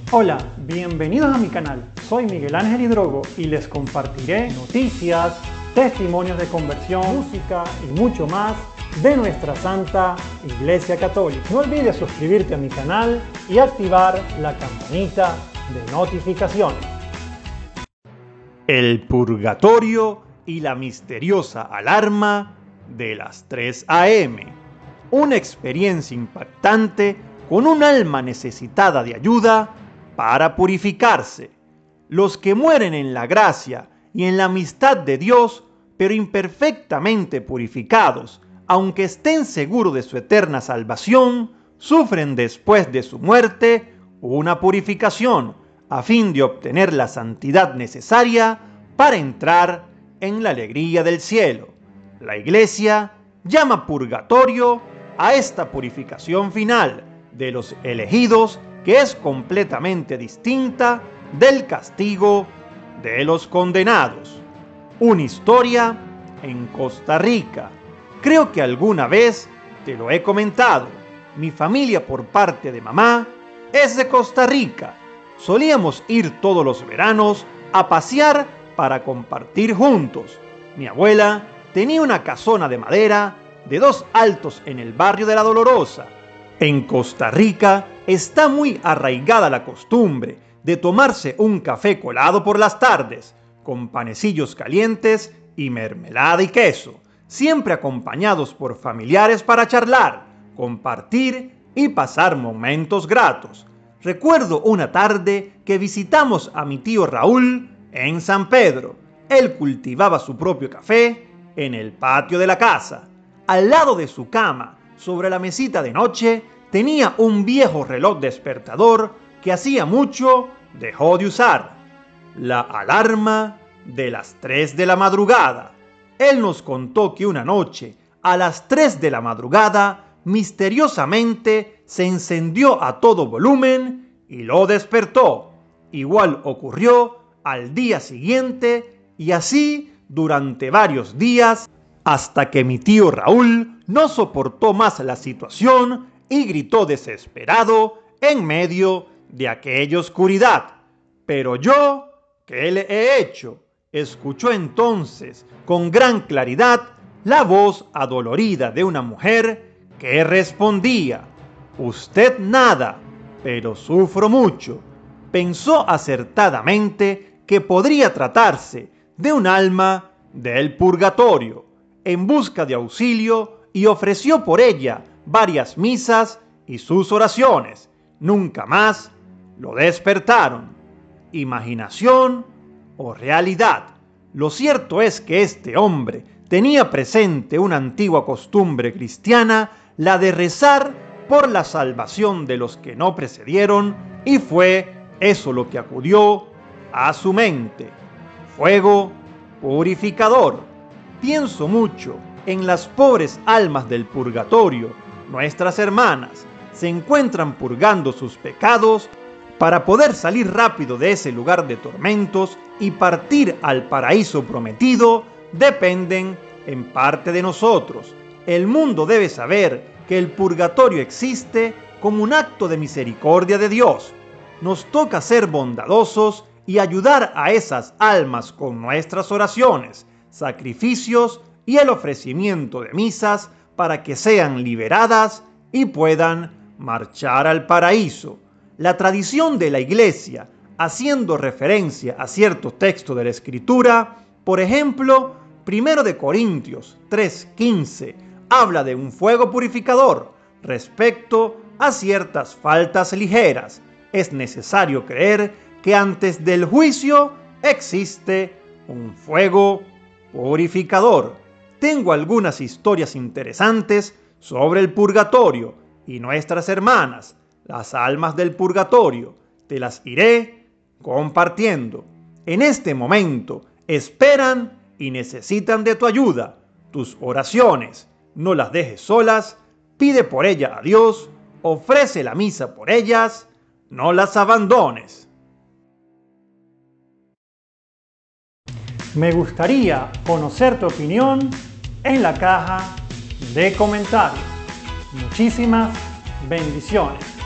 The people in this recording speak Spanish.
Hola, bienvenidos a mi canal. Soy Miguel Ángel Hidrogo y les compartiré noticias, testimonios de conversión, música y mucho más de nuestra Santa Iglesia Católica. No olvides suscribirte a mi canal y activar la campanita de notificaciones. El purgatorio y la misteriosa alarma de las 3 a.m. Una experiencia impactante con un alma necesitada de ayuda para purificarse. Los que mueren en la gracia y en la amistad de Dios, pero imperfectamente purificados, aunque estén seguros de su eterna salvación, sufren después de su muerte una purificación a fin de obtener la santidad necesaria para entrar en la alegría del cielo. La Iglesia llama purgatorio a esta purificación final de los elegidos, que es completamente distinta del castigo de los condenados. Una historia en Costa Rica. Creo que alguna vez te lo he comentado. Mi familia por parte de mamá es de Costa Rica. Solíamos ir todos los veranos a pasear para compartir juntos. Mi abuela tenía una casona de madera de 2 altos en el barrio de La Dolorosa. En Costa Rica está muy arraigada la costumbre de tomarse un café colado por las tardes, con panecillos calientes y mermelada y queso, siempre acompañados por familiares para charlar, compartir y pasar momentos gratos. Recuerdo una tarde que visitamos a mi tío Raúl en San Pedro. Él cultivaba su propio café en el patio de la casa. Al lado de su cama, sobre la mesita de noche, tenía un viejo reloj despertador que hacía mucho dejó de usar. La alarma de las 3 de la madrugada. Él nos contó que una noche, a las 3 de la madrugada, misteriosamente se encendió a todo volumen y lo despertó. Igual ocurrió al día siguiente y así durante varios días, hasta que mi tío Raúl no soportó más la situación y gritó desesperado en medio de aquella oscuridad. «Pero yo, ¿qué le he hecho?», escuchó entonces con gran claridad la voz adolorida de una mujer que respondía: «Usted nada, pero sufro mucho». Pensó acertadamente que podría tratarse de un alma del purgatorio, en busca de auxilio, y ofreció por ella varias misas y sus oraciones. Nunca más lo despertaron. ¿Imaginación o realidad? Lo cierto es que este hombre tenía presente una antigua costumbre cristiana, la de rezar por la salvación de los que no precedieron, y fue eso lo que acudió a su mente. Fuego purificador. Pienso mucho en las pobres almas del purgatorio. Nuestras hermanas se encuentran purgando sus pecados para poder salir rápido de ese lugar de tormentos y partir al paraíso prometido. Dependen en parte de nosotros. El mundo debe saber que el purgatorio existe como un acto de misericordia de Dios. Nos toca ser bondadosos y ayudar a esas almas con nuestras oraciones, sacrificios y el ofrecimiento de misas para que sean liberadas y puedan marchar al paraíso. La tradición de la Iglesia, haciendo referencia a ciertos textos de la Escritura, por ejemplo, 1 Corintios 3:15, habla de un fuego purificador respecto a ciertas faltas ligeras. Es necesario creer que antes del juicio existe un fuego purificador. Tengo algunas historias interesantes sobre el purgatorio y nuestras hermanas, las almas del purgatorio. Te las iré compartiendo. En este momento esperan y necesitan de tu ayuda, tus oraciones. No las dejes solas, pide por ellas a Dios, ofrece la misa por ellas, no las abandones. Me gustaría conocer tu opinión en la caja de comentarios. Muchísimas bendiciones.